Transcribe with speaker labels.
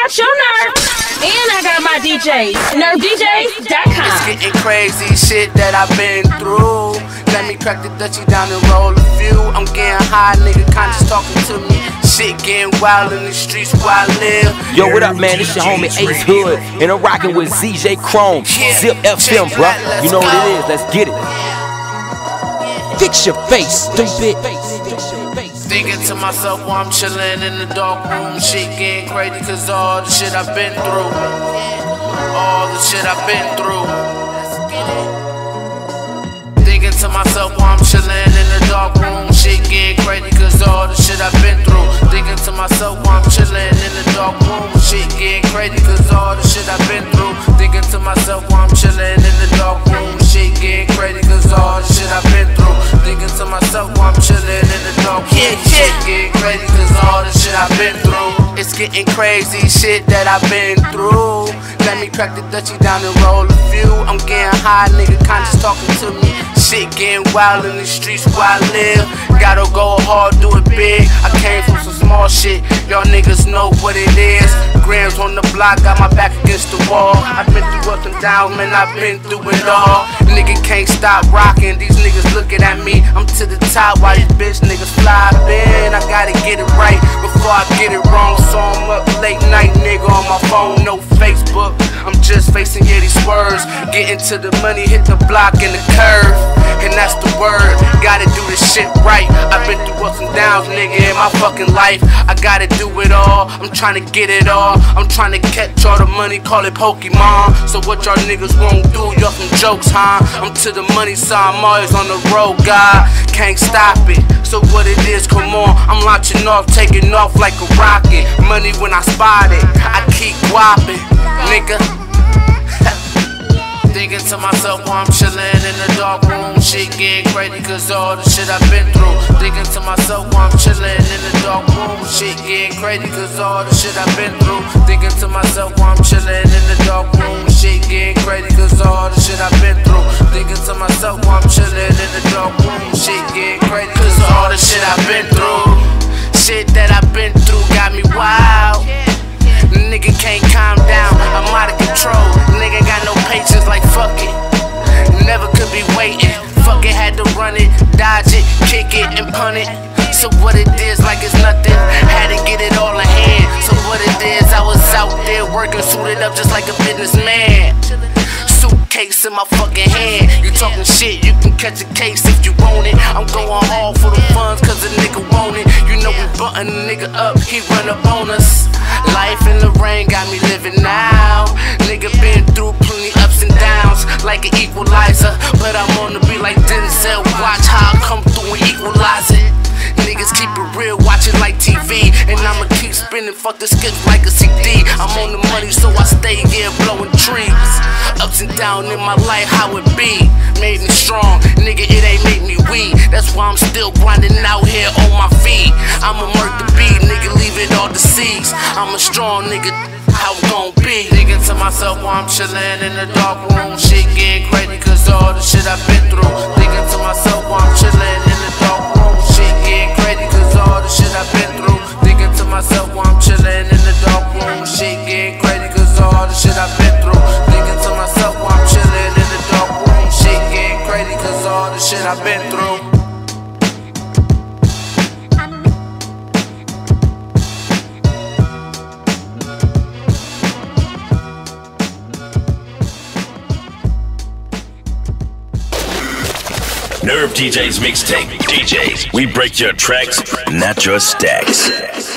Speaker 1: got your nerve, and I got my DJs. NerveDJs.com.
Speaker 2: It's getting crazy shit that I've been through. Let me crack the Dutchie down and roll a few. I'm getting high, nigga, conscious talking to me. Shit getting wild in the streets where I live.
Speaker 3: Yo, what up, man? It's your homie Ace Hood, and I'm rocking with ZJ Chrome, Zip FM, bro. You know what it is? Let's get it. Fix your face, stupid.
Speaker 2: Thinking to myself while I'm chilling in the dark room. Shit getting crazy cause all the shit I've been through. All the shit I've been through. Thinking to myself while I'm chilling in the dark room. Shit getting crazy cause all the shit I've been through. Thinking to myself while I'm chilling in the dark room. Shit getting crazy cause all the shit I've been through. Thinking to myself while I'm chilling in the dark room. Shit getting crazy cause all the shit I've been through. Thinking to myself while I'm chilling in the dark room. Shit getting crazy cause all the shit I've been through. It's getting crazy shit that I've been through. Let me crack the Dutchie down and roll a few. I'm getting high, nigga, conscious talking to me. Shit getting wild in the streets where I live. Gotta go hard, do it big. I came from some small shit, y'all niggas know what it is. Grams on the block, got my back against the wall. I've been through ups and downs, man, I've been through it all. Nigga can't stop rocking, these niggas looking at me. I'm to the top while these bitch niggas fly in. I gotta get it right before I get it wrong. So I'm up late night, nigga, on my phone, no Facebook. I'm just facing these words. Getting to the money, hit the block and the curve. And that's the word, gotta do this shit right. I've been through ups and downs, nigga, in my fucking life. I gotta do it all, I'm trying to get it all. I'm trying to catch all the money, call it Pokemon. So what y'all niggas won't do, y'all some jokes, huh? I'm to the money side, I'm always on the road, God. Can't stop it, so what it is, come on. I'm launching off, taking off like a rocket. Money when I spot it, I keep whopping, nigga. Thinking to myself while I'm chilling in the dark room. Shit getting crazy cause all the shit I've been through. Thinking to myself while I'm chilling in the dark room. Shit getting crazy cause all the shit I've been through. Thinking to myself while I'm chilling in the dark room. Shit getting crazy cause all the shit I've been through. Thinking to myself while I'm chilling in the dark room. Shit getting crazy cause all the shit I've been through. Shit that I've been through got me wild. Nigga can't calm down, I'm out of control. Nigga got no patience, like fuck it. Never could be waiting. Fuck it, had to run it, dodge it, kick it, and punt it. So what it is, like it's nothing. Had to get it all in hand. So what it is, I was out there working, suited up just like a businessman. Suitcase in my fucking hand. You talking shit, you can catch a case if you want it. I'm going hard for the funds cause a nigga want it. You know we button a nigga up, he run up on us. Life in the rain got me living now. Nigga been through plenty ups and downs, like an equalizer. But I'm on the beat like Denzel, watch how I come through and equalize it. Niggas keep it real, watch it like TV. And I'ma keep spinning, fuck the skip like a CD. I'm on the money so I stay here blowing trees. Ups and downs in my life, how it be. Made me strong, nigga, it ain't made me weak. That's why I'm still grinding out here on my feet. I'ma murk the beat, nigga, leave it all deceased. I'm a strong nigga, how it gon' be? Thinking to myself while I'm chillin' in the dark room. Shit getting crazy cause all the shit I've been through. Thinking to myself while I'm chillin' in the dark room. Shit getting crazy cause all the shit I've been through. Thinking to myself while I'm chillin' in the dark room. Shit getting crazy cause all the shit I've been through. Thinking to myself while I'm chillin' in the dark room. Shit getting crazy cause all the shit I've been through.
Speaker 4: Nerve DJs mixtape. DJs, we break your tracks, not your stacks.